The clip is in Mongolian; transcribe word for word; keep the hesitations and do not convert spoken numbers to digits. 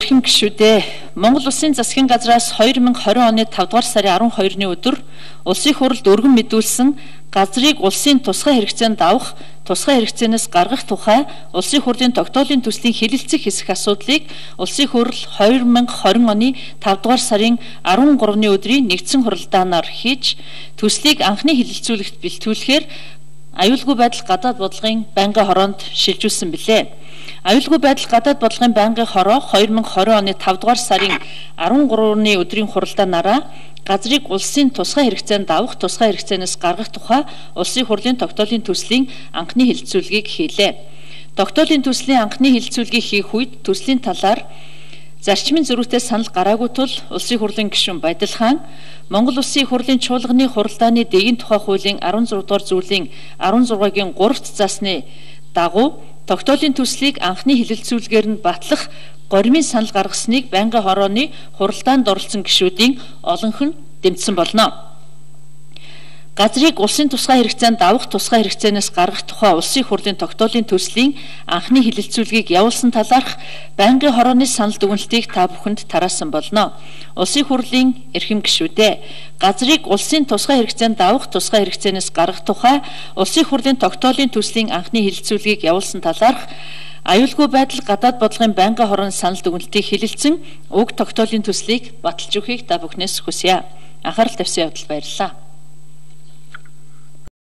Эрхэм гишүүдээ Монгол Улсын засгийн газраас хоёр мянга хорин оны тавд дугаар сарын арван хоёрны өдөр улсын хурлд өргөн мэдүүлсэн газрыг улсын тусгай хэрэгцээнд авах, тусгай хэрэгцээнээс гаргах тухай улсын хурлын тогтоолын төслийн хэлэлцэх хэсэг асуудлыг улсын хурл хоёр мянга хорин оны тавд дугаар сарын арван гуравны өдрийн нэгдсэн хуралдаанаар хийж төслийг анхны хэлэлцүүлэгт бэлтгүүлэхээр аюулгүй байдал гадаад бодлогын байнгын хороонд шилжүүлсэн билээ. Аюулгүй байдал гадаад бодлогын байнгын хороо хоёр мянга хорин оны тавд дугаар сарын арван гуравны өдрийн хуралдаанаараа газрыг улсын тусгай хэрэгцээнд авах, тусгай хэрэгцээнээс гаргах тухай улсын хурлын тогтоолын төслийн анхны хэлэлцүүлгийг хийлээ. Тогтоолын төслийн анхны хэлэлцүүлгийг хийх үед төслийн талаар зарчмын зөрүүтэй санал гараагүй тул улсын хурлын гишүүн Баядал хаан Монгол Улсын хурлын чуулганы хуралдааны дэгийн тухай хуулийн арван зургаан дугаар зүйлийн арван зургагийн гуравт засны дагуу тогтоолын төслийг анхны хэлэлцүүлгээр нь батлах горимын санал гаргасныг байнгын хорооны хуралдаанд оролцсон гишүүдийн олонх нь дэмжсэн болно. Газрыг улсын тусгай хэрэгцээнд авах, тусгай хэрэгцээнээс гаргах тухай улсын хурлын тогтоолын төслийн анхны хэлэлцүүлгийг явуулсан талаарх байнгын хорооны санал дүгнэлтийг та бүхэнд тараасан болно. Улсын хурлын эрхэм гишүүдээ газрыг улсын тусгай хэрэгцээнд авах, тусгай хэрэгцээнээс гаргах тухай улсын хурлын тогтоолын төслийн анхны хэлэлцүүлгийг явуулсан талаарх аюулгүй байдал гадаад бодлогын байнгын хорооны санал дүгнэлтийг хэлэлцэн уг тогтоолын төслийг баталж өгөхийг та бүхнээс хүсье. Анхаарал тавьсан явдал баярлалаа.